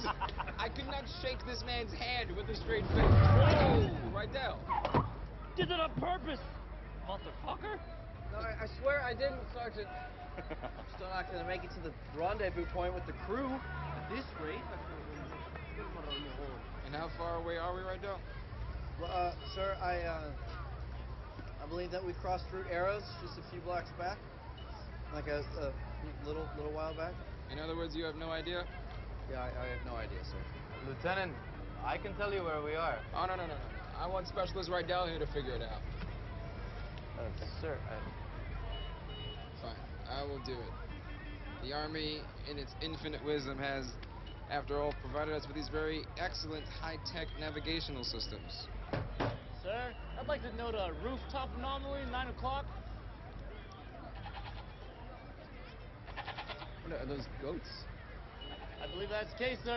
I could not shake this man's hand with a straight face. Whoa, Rydell. Did it on purpose, motherfucker. No, I swear I didn't, Sergeant. Still not gonna make it to the rendezvous point with the crew at this rate. And how far away are we, Rydell? Well, sir, I believe that we crossed through Arrows just a few blocks back, like a little while back. In other words, you have no idea? Yeah, I have no idea, sir. Lieutenant, I can tell you where we are. Oh, no. I want Specialist Rydell here to figure it out. Sir, Fine, I will do it. The Army, in its infinite wisdom, has, after all, provided us with these very excellent high-tech navigational systems. Sir, I'd like to note a rooftop anomaly, 9 o'clock. What are those goats? I believe that's the case, sir.